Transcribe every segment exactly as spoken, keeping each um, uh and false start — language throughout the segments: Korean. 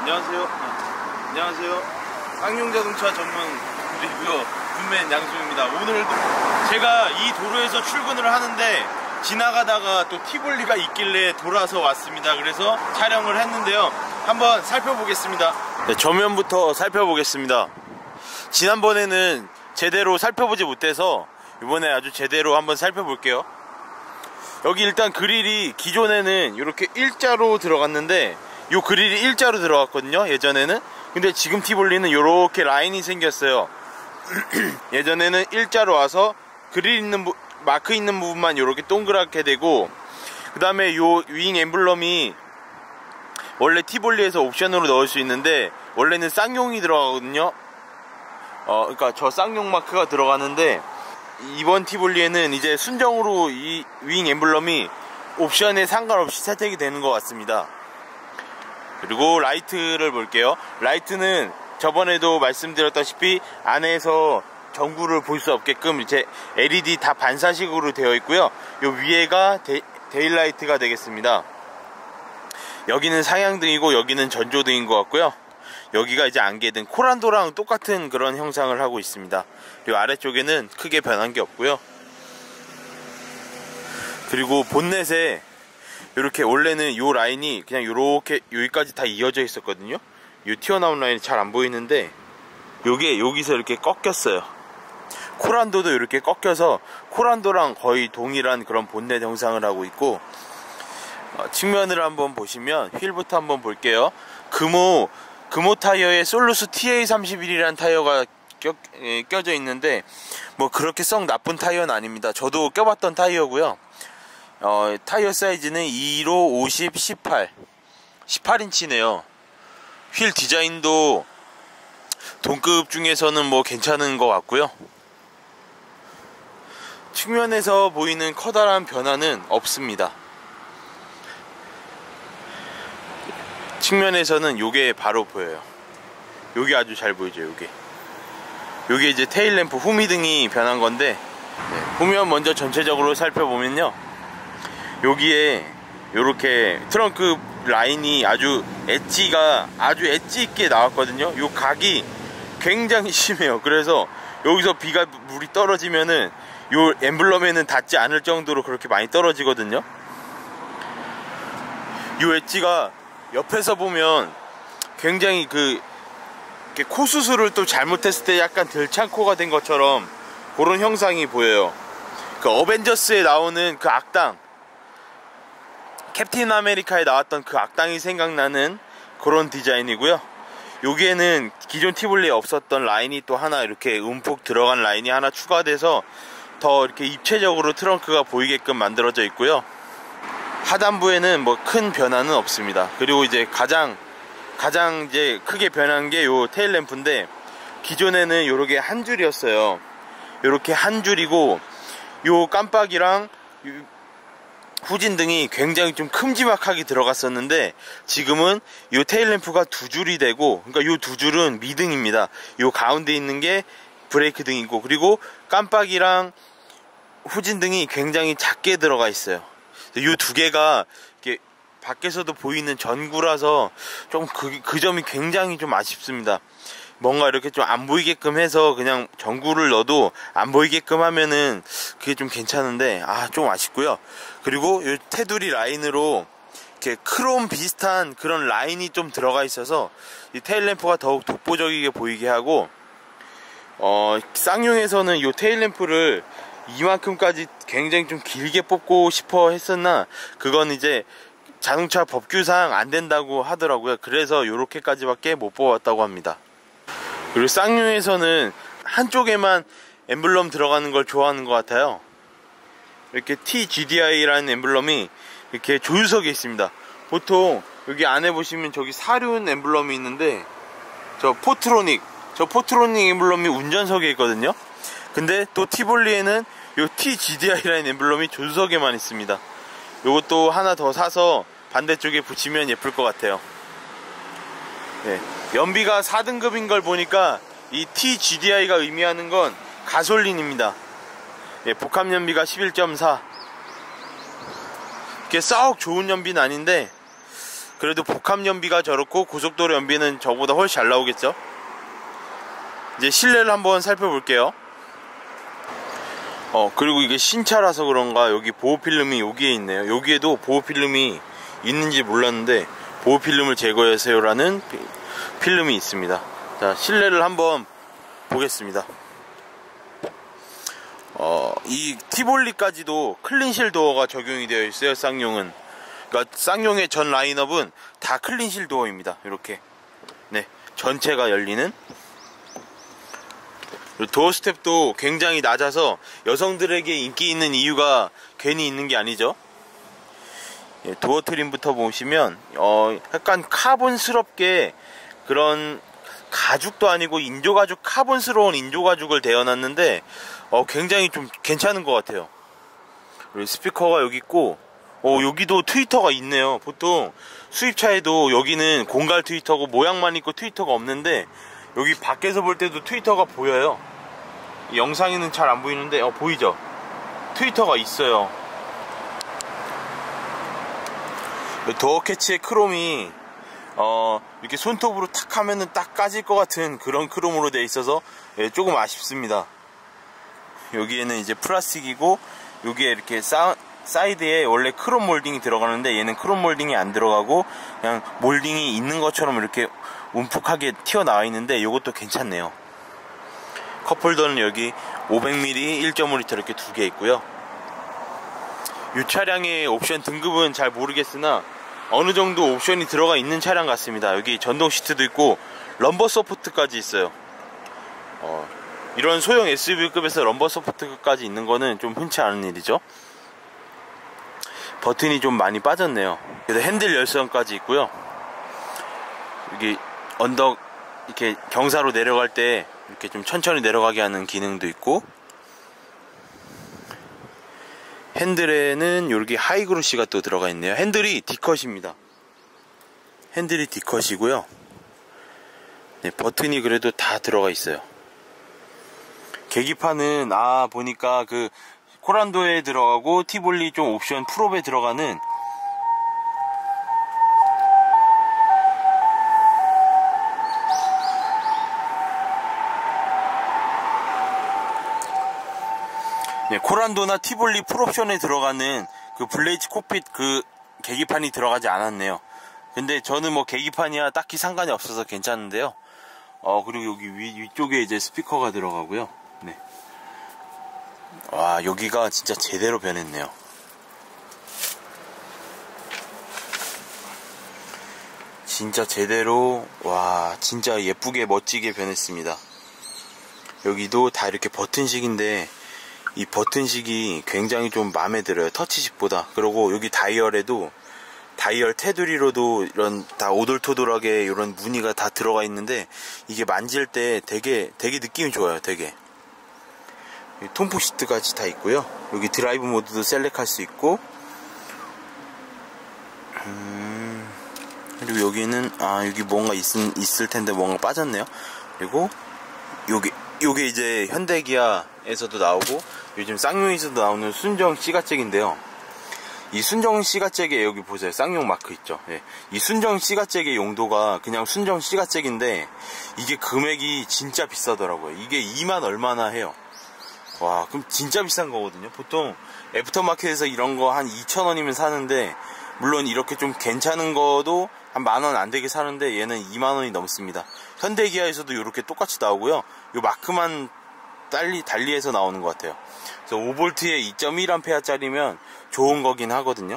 안녕하세요. 안녕하세요. 쌍용자동차 전문 리뷰어 군맨 양수입니다. 오늘도 제가 이 도로에서 출근을 하는데 지나가다가 또 티볼리가 있길래 돌아서 왔습니다. 그래서 촬영을 했는데요. 한번 살펴보겠습니다. 네, 전면부터 살펴보겠습니다. 지난번에는 제대로 살펴보지 못해서 이번에 아주 제대로 한번 살펴볼게요. 여기 일단 그릴이 기존에는 이렇게 일자로 들어갔는데 요 그릴이 일자로 들어갔거든요, 예전에는. 근데 지금 티볼리는 이렇게 라인이 생겼어요. 예전에는 일자로 와서 그릴 있는 부, 마크 있는 부분만 이렇게 동그랗게 되고, 그 다음에 요 윙 엠블럼이 원래 티볼리에서 옵션으로 넣을 수 있는데 원래는 쌍용이 들어가거든요. 어, 그러니까 저 쌍용 마크가 들어가는데 이번 티볼리에는 이제 순정으로 이 윙 엠블럼이 옵션에 상관없이 채택이 되는 것 같습니다. 그리고 라이트를 볼게요. 라이트는 저번에도 말씀드렸다시피 안에서 전구를 볼 수 없게끔 이제 엘이디 다 반사식으로 되어 있고요. 요 위에가 데, 데일라이트가 되겠습니다. 여기는 상향등이고 여기는 전조등인 것 같고요. 여기가 이제 안개등, 코란도랑 똑같은 그런 형상을 하고 있습니다. 그리고 아래쪽에는 크게 변한 게 없고요. 그리고 본넷에 이렇게 원래는 요 라인이 그냥 요렇게 여기까지 다 이어져 있었거든요. 요 튀어나온 라인이 잘 안 보이는데 요게 여기서 이렇게 꺾였어요. 코란도도 이렇게 꺾여서 코란도랑 거의 동일한 그런 본넷 형상을 하고 있고, 어, 측면을 한번 보시면 휠부터 한번 볼게요. 금호 금호 타이어에 솔루스 티에이 삼십일이라는 타이어가 껴, 에, 껴져 있는데 뭐 그렇게 썩 나쁜 타이어는 아닙니다. 저도 껴봤던 타이어고요. 어, 타이어 사이즈는 이로 오십, 십팔 십팔 인치네요 휠 디자인도 동급 중에서는 뭐 괜찮은 것 같고요. 측면에서 보이는 커다란 변화는 없습니다. 측면에서는 요게 바로 보여요. 요게 아주 잘 보이죠. 요게 요게 이제 테일램프 후미등이 변한 건데, 네, 후면 먼저 전체적으로 살펴보면요, 여기에 요렇게 트렁크 라인이 아주 엣지가 아주 엣지 있게 나왔거든요. 요 각이 굉장히 심해요. 그래서 여기서 비가 물이 떨어지면은 요 엠블럼에는 닿지 않을 정도로 그렇게 많이 떨어지거든요. 요 엣지가 옆에서 보면 굉장히 그 코 수술을 또 잘못했을 때 약간 들창코가 된 것처럼 그런 형상이 보여요. 그 어벤져스에 나오는 그 악당, 캡틴 아메리카에 나왔던 그 악당이 생각나는 그런 디자인이고요. 여기에는 기존 티볼리에 없었던 라인이 또 하나 이렇게 움푹 들어간 라인이 하나 추가돼서 더 이렇게 입체적으로 트렁크가 보이게끔 만들어져 있고요. 하단부에는 뭐 큰 변화는 없습니다. 그리고 이제 가장 가장 이제 크게 변한 게 요 테일 램프인데, 기존에는 요렇게 한 줄이었어요. 요렇게 한 줄이고 요 깜빡이랑 후진등이 굉장히 좀 큼지막하게 들어갔었는데 지금은 요 테일램프가 두 줄이 되고, 그러니까 요 두 줄은 미등입니다. 요 가운데 있는 게 브레이크 등이고, 그리고 깜빡이랑 후진등이 굉장히 작게 들어가 있어요. 요 두 개가 이렇게 밖에서도 보이는 전구라서 좀 그, 그 점이 굉장히 좀 아쉽습니다. 뭔가 이렇게 좀 안 보이게끔 해서 그냥 전구를 넣어도 안 보이게끔 하면은 그게 좀 괜찮은데, 아, 좀 아쉽고요. 그리고 이 테두리 라인으로 이렇게 크롬 비슷한 그런 라인이 좀 들어가 있어서 이 테일램프가 더욱 독보적이게 보이게 하고, 어, 쌍용에서는 이 테일램프를 이만큼까지 굉장히 좀 길게 뽑고 싶어 했었나, 그건 이제 자동차 법규상 안 된다고 하더라고요. 그래서 요렇게까지밖에 못 뽑았다고 합니다. 그리고 쌍용에서는 한쪽에만 엠블럼 들어가는 걸 좋아하는 것 같아요. 이렇게 티지디아이라는 엠블럼이 이렇게 조수석에 있습니다. 보통 여기 안에 보시면 저기 사륜 엠블럼이 있는데, 저 포트로닉 저 포트로닉 엠블럼이 운전석에 있거든요. 근데 또 티볼리에는 요 티지디아이라는 엠블럼이 조수석에만 있습니다. 요것도 하나 더 사서 반대쪽에 붙이면 예쁠 것 같아요. 네, 연비가 사 등급인 걸 보니까 이 티지디아이가 의미하는 건 가솔린입니다. 예, 복합 연비가 십일 점 사. 이게 썩 좋은 연비는 아닌데 그래도 복합 연비가 저렇고 고속도로 연비는 저보다 훨씬 잘 나오겠죠. 이제 실내를 한번 살펴볼게요. 어 그리고 이게 신차라서 그런가 여기 보호필름이 여기에 있네요. 여기에도 보호필름이 있는지 몰랐는데 보호필름을 제거하세요 라는 필름이 있습니다. 자, 실내를 한번 보겠습니다. 어, 이 티볼리까지도 클린실 도어가 적용이 되어 있어요. 쌍용은. 그러니까 쌍용의 전 라인업은 다 클린실 도어입니다. 이렇게 네, 전체가 열리는. 도어 스텝도 굉장히 낮아서 여성들에게 인기 있는 이유가 괜히 있는 게 아니죠. 예, 도어 트림부터 보시면 어, 약간 카본스럽게 그런 가죽도 아니고 인조가죽, 카본스러운 인조가죽을 대어놨는데 어, 굉장히 좀 괜찮은 것 같아요. 그리고 스피커가 여기 있고 어, 여기도 트위터가 있네요. 보통 수입차에도 여기는 공갈 트위터고 모양만 있고 트위터가 없는데 여기 밖에서 볼 때도 트위터가 보여요. 영상에는 잘 안 보이는데 어, 보이죠? 트위터가 있어요. 도어 캐치의 크롬이 어, 이렇게 손톱으로 탁 하면은 딱 까질 것 같은 그런 크롬으로 되어 있어서 예, 조금 아쉽습니다. 여기에는 이제 플라스틱이고 여기에 이렇게 사, 사이드에 원래 크롬 몰딩이 들어가는데 얘는 크롬 몰딩이 안 들어가고 그냥 몰딩이 있는 것처럼 이렇게 움푹하게 튀어나와 있는데 이것도 괜찮네요. 컵홀더는 여기 오백 밀리리터, 일 점 오 리터 이렇게 두 개 있고요. 이 차량의 옵션 등급은 잘 모르겠으나 어느 정도 옵션이 들어가 있는 차량 같습니다. 여기 전동 시트도 있고 럼버 서포트까지 있어요. 어, 이런 소형 에스유브이급에서 럼버 서포트까지 있는 거는 좀 흔치 않은 일이죠. 버튼이 좀 많이 빠졌네요. 그래서 핸들 열선까지 있고요. 여기 언덕 이렇게 경사로 내려갈 때 이렇게 좀 천천히 내려가게 하는 기능도 있고, 핸들에는 여기 하이그로시가 또 들어가 있네요. 핸들이 D컷입니다. 핸들이 D컷이고요. 네, 버튼이 그래도 다 들어가 있어요. 계기판은 아 보니까 그 코란도에 들어가고 티볼리 좀 옵션 풀업에 들어가는 네, 코란도나 티볼리 풀옵션에 들어가는 그 블레이즈 콕핏 그 계기판이 들어가지 않았네요. 근데 저는 뭐 계기판이야 딱히 상관이 없어서 괜찮은데요. 어 그리고 여기 위, 위쪽에 이제 스피커가 들어가고요. 네. 와, 여기가 진짜 제대로 변했네요. 진짜 제대로, 와, 진짜 예쁘게 멋지게 변했습니다. 여기도 다 이렇게 버튼식인데 이 버튼식이 굉장히 좀 마음에 들어요. 터치식보다. 그리고 여기 다이얼에도 다이얼 테두리로도 이런 다 오돌토돌하게 이런 무늬가 다 들어가 있는데 이게 만질 때 되게 되게 느낌이 좋아요. 되게 톰프 시트까지 다 있고요. 여기 드라이브 모드도 셀렉할 수 있고, 음, 그리고 여기는 아 여기 뭔가 있, 있을 텐데 뭔가 빠졌네요. 그리고 요게 요게 이제 현대기아에서도 나오고 요즘 쌍용에서도 나오는 순정 C가잭인데요. 이 순정 C가잭에 여기 보세요. 쌍용 마크 있죠. 예. 이 순정 C가잭의 용도가 그냥 순정 C가잭인데 이게 금액이 진짜 비싸더라고요. 이게 이만 얼마나 해요. 와, 그럼 진짜 비싼 거거든요. 보통 애프터마켓에서 이런 거 한 이천 원이면 사는데, 물론 이렇게 좀 괜찮은 거도 한 만 원 안 되게 사는데 얘는 이만 원이 넘습니다. 현대기아에서도 이렇게 똑같이 나오고요. 요 마크만 달리, 달리해서 나오는 것 같아요. 그래서 오 볼트에 이 점 일 암페어짜리면 좋은 거긴 하거든요.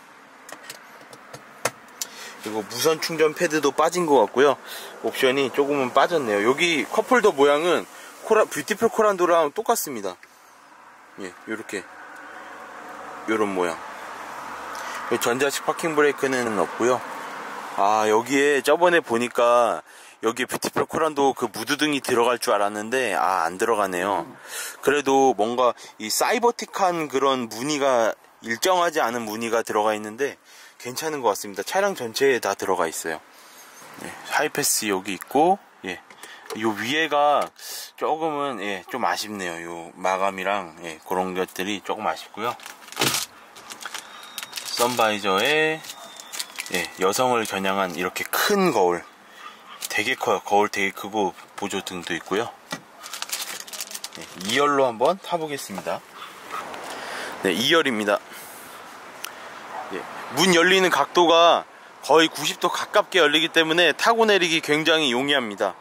그리고 무선 충전 패드도 빠진 것 같고요. 옵션이 조금은 빠졌네요. 여기 컵홀더 모양은 코라, 뷰티풀 코란도랑 똑같습니다. 예, 요렇게 요런 모양. 전자식 파킹 브레이크는 없고요. 아, 여기에 저번에 보니까 여기에 뷰티풀 코란도 그 무드등이 들어갈 줄 알았는데 아, 안 들어가네요. 그래도 뭔가 이 사이버틱한 그런 무늬가 일정하지 않은 무늬가 들어가 있는데 괜찮은 것 같습니다. 차량 전체에 다 들어가 있어요. 예, 하이패스 여기 있고, 예. 요 위에가 조금은 예, 좀 아쉽네요. 요 마감이랑 예, 그런 것들이 조금 아쉽고요. 선바이저에 예, 여성을 겨냥한 이렇게 큰 거울, 되게 커요. 거울 되게 크고 보조 등도 있고요. 네, 이 열로 한번 타보겠습니다. 네, 이 열입니다. 예, 문 열리는 각도가 거의 구십 도 가깝게 열리기 때문에 타고 내리기 굉장히 용이합니다.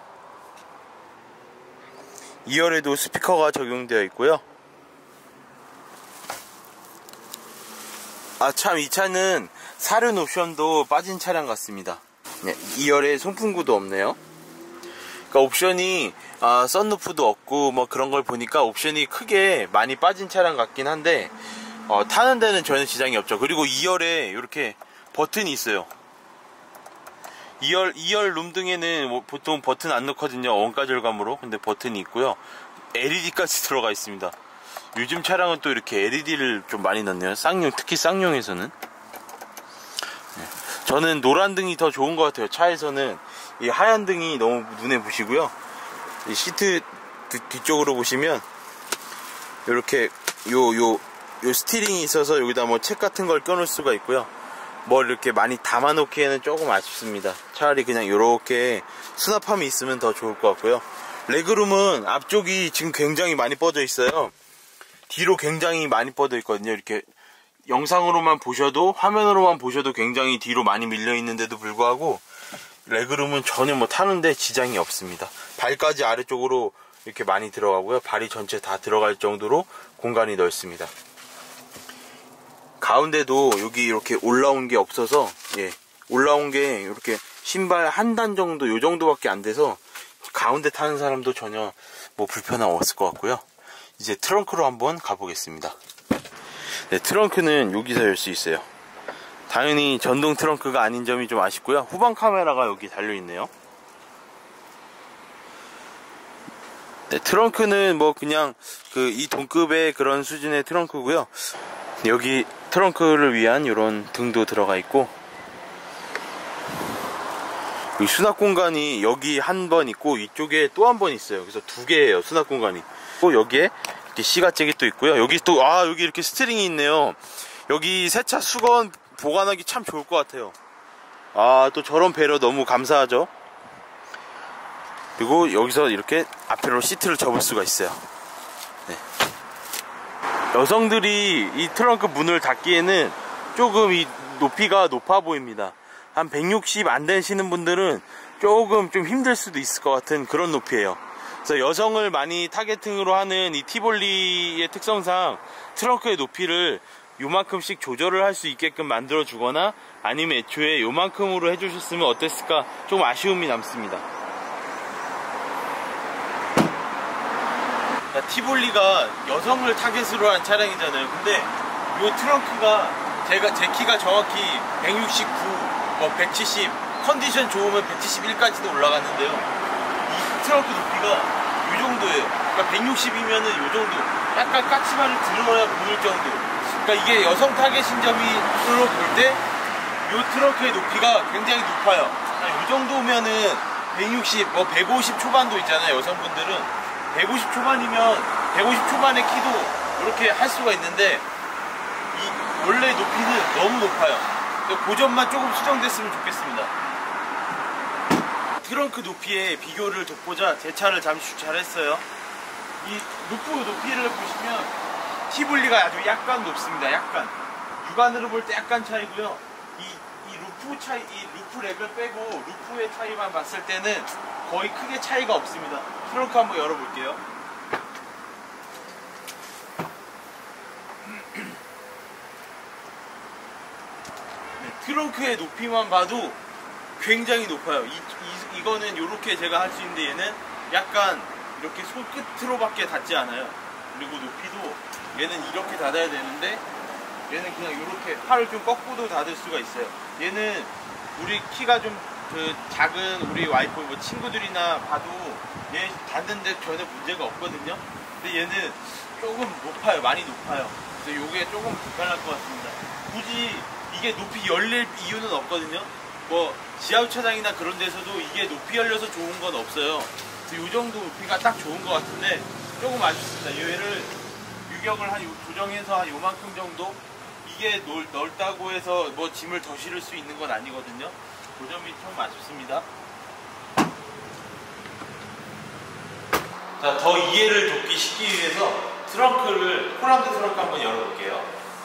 이 열에도 스피커가 적용되어 있고요. 아, 참, 이 차는 사륜 옵션도 빠진 차량 같습니다. 네, 이 열에 송풍구도 없네요. 그러니까 옵션이 아, 썬루프도 없고 뭐 그런 걸 보니까 옵션이 크게 많이 빠진 차량 같긴 한데 어, 타는 데는 전혀 지장이 없죠. 그리고 이 열에 이렇게 버튼이 있어요. 이 열, 이 열 룸등에는 뭐 보통 버튼 안 넣거든요. 원가 절감으로. 근데 버튼이 있고요. 엘이디까지 들어가 있습니다. 요즘 차량은 또 이렇게 엘이디를 좀 많이 넣네요. 쌍용, 특히 쌍용에서는. 네. 저는 노란 등이 더 좋은 것 같아요. 차에서는 이 하얀 등이 너무 눈에 부시고요. 이 시트 뒤쪽으로 보시면 이렇게 요, 요, 요 스티링이 있어서 여기다 뭐 책 같은 걸 껴놓을 수가 있고요. 뭘 이렇게 많이 담아놓기에는 조금 아쉽습니다. 차라리 그냥 이렇게 수납함이 있으면 더 좋을 것 같고요. 레그룸은 앞쪽이 지금 굉장히 많이 뻗어 있어요. 뒤로 굉장히 많이 뻗어 있거든요. 이렇게 영상으로만 보셔도, 화면으로만 보셔도 굉장히 뒤로 많이 밀려 있는데도 불구하고 레그룸은 전혀 뭐 타는데 지장이 없습니다. 발까지 아래쪽으로 이렇게 많이 들어가고요. 발이 전체 다 들어갈 정도로 공간이 넓습니다. 가운데도 여기 이렇게 올라온 게 없어서, 예, 올라온 게 이렇게 신발 한 단 정도, 요 정도밖에 안 돼서 가운데 타는 사람도 전혀 뭐 불편함 없을 것 같고요. 이제 트렁크로 한번 가보겠습니다. 네, 트렁크는 여기서 열 수 있어요. 당연히 전동 트렁크가 아닌 점이 좀 아쉽고요. 후방 카메라가 여기 달려있네요. 네, 트렁크는 뭐 그냥 그 이 동급의 그런 수준의 트렁크고요. 여기 트렁크를 위한 이런 등도 들어가 있고, 이 수납 공간이 여기 한 번 있고 이쪽에 또 한 번 있어요. 그래서 두 개예요, 수납 공간이. 또 여기에 이렇게 시가잭이 또 있고요. 여기 또, 아, 여기 이렇게 스티링이 있네요. 여기 세차 수건 보관하기 참 좋을 것 같아요. 아, 또 저런 배려 너무 감사하죠. 그리고 여기서 이렇게 앞으로 시트를 접을 수가 있어요. 네. 여성들이 이 트렁크 문을 닫기에는 조금 이 높이가 높아 보입니다. 한 백육십 안 되시는 분들은 조금 좀 힘들 수도 있을 것 같은 그런 높이에요. 그래서 여성을 많이 타겟팅으로 하는 이 티볼리의 특성상 트렁크의 높이를 요만큼씩 조절을 할 수 있게끔 만들어 주거나 아니면 애초에 요만큼으로 해주셨으면 어땠을까 좀 아쉬움이 남습니다. 티볼리가 여성을 타겟으로 한 차량이잖아요. 근데 이 트렁크가 제가 제 키가 정확히 백육십구, 뭐 백칠십, 컨디션 좋으면 백칠십일까지도 올라갔는데요. 이 트렁크 높이가 이 정도예요. 그러니까 백육십이면은 이 정도, 약간 까치발을 들어야 보일 정도. 그러니까 이게 여성 타겟인 점으로 볼 때 이 트렁크의 높이가 굉장히 높아요. 이 정도면은 백육십, 뭐 백오십 초반도 있잖아요. 여성분들은 백오십 초반이면 백오십 초반의 키도 이렇게 할 수가 있는데 이 원래 높이는 너무 높아요. 그 점만 조금 수정됐으면 좋겠습니다. 트렁크 높이의 비교를 돋보자 제 차를 잠시 주차했어요. 이 루프 높이를 보시면 티볼리가 아주 약간 높습니다. 약간 육안으로 볼 때 약간 차이고요. 이, 이 루프 차이, 이 루프 레벨 빼고 루프의 차이만 봤을 때는 거의 크게 차이가 없습니다. 트렁크 한번 열어볼게요. 네, 트렁크의 높이만 봐도 굉장히 높아요. 이, 이, 이거는 이렇게 제가 할 수 있는데 얘는 약간 이렇게 손끝으로밖에 닿지 않아요. 그리고 높이도 얘는 이렇게 닫아야 되는데 얘는 그냥 이렇게 팔을 좀 꺾고도 닫을 수가 있어요. 얘는 우리 키가 좀 그 작은 우리 와이프 뭐 친구들이나 봐도 얘 닫는데 전혀 문제가 없거든요. 근데 얘는 조금 높아요. 많이 높아요. 그래서 이게 조금 불편할 것 같습니다. 굳이 이게 높이 열릴 이유는 없거든요. 뭐 지하주차장이나 그런 데서도 이게 높이 열려서 좋은 건 없어요. 그래서 이 정도 높이가 딱 좋은 것 같은데 조금 아쉽습니다. 얘를 유격을 한 조정해서 한 요만큼 정도, 이 이게 넓, 넓다고 해서 뭐 짐을 더 실을 수 있는 건 아니거든요. 그 점이 좀 아쉽습니다. 자, 더 이해를 돕기 쉽기 위해서 트렁크를, 홀란드 트렁크 한번 열어볼게요.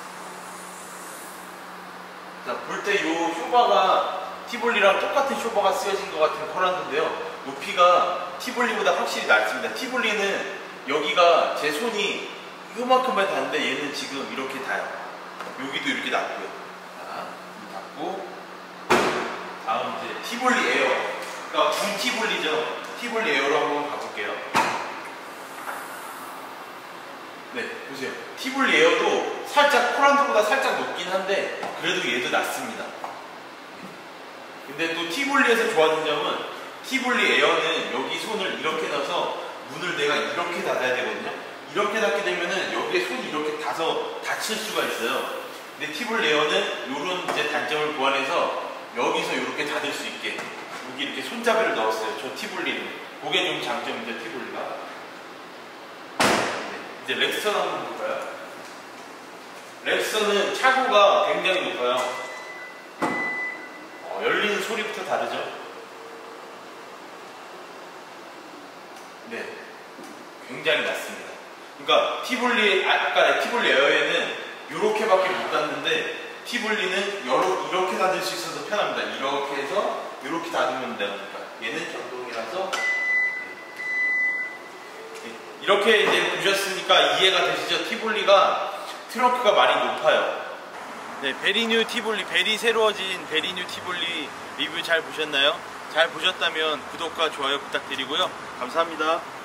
자, 볼 때 요 쇼바가 티볼리랑 똑같은 쇼바가 쓰여진 것 같은 홀란드인데요. 높이가 티볼리보다 확실히 낮습니다. 티볼리는 여기가 제 손이 이만큼만 닿는데 얘는 지금 이렇게 닿아요. 여기도 이렇게 닿고요. 자, 닿고 다음 이제 티볼리 에어, 그러니까 군 티볼리죠. 티볼리 에어로 한번 가볼게요. 네, 보세요. 티볼리 에어도 살짝 홀란드보다 살짝 높긴 한데 그래도 얘도 낮습니다. 근데 또 티볼리에서 좋아진 점은 티볼리 에어는 여기 손을 이렇게 넣어서 문을 내가 이렇게 닫아야 되거든요. 이렇게 닫게 되면은 여기에 손이 이렇게 닿아서 다칠 수가 있어요. 근데 티볼리 에어는 이런 이제 단점을 보완해서 여기서 이렇게 닫을 수 있게 여기 이렇게 손잡이를 넣었어요. 저 티볼리는. 그게 좀 장점이죠, 티볼리가. 네, 이제 렉스턴 한번 볼까요? 렉스턴은 차고가 굉장히 높아요. 어, 열리는 소리부터 다르죠? 네, 굉장히 낮습니다. 그러니까 티볼리, 아까 티볼리 에어에는 이렇게밖에 못 닫는데 티볼리는 여러, 이렇게 닫을 수 있어서 편합니다. 이렇게 해서 이렇게 닫으면 되니까 얘는 전동이라서 네. 이렇게 이제 보셨으니까 이해가 되시죠? 티볼리가 트렁크가 많이 높아요. 네, 베리뉴 티볼리, 베리 새로워진 베리뉴 티볼리 리뷰 잘 보셨나요? 잘 보셨다면 구독과 좋아요 부탁드리고요. 감사합니다.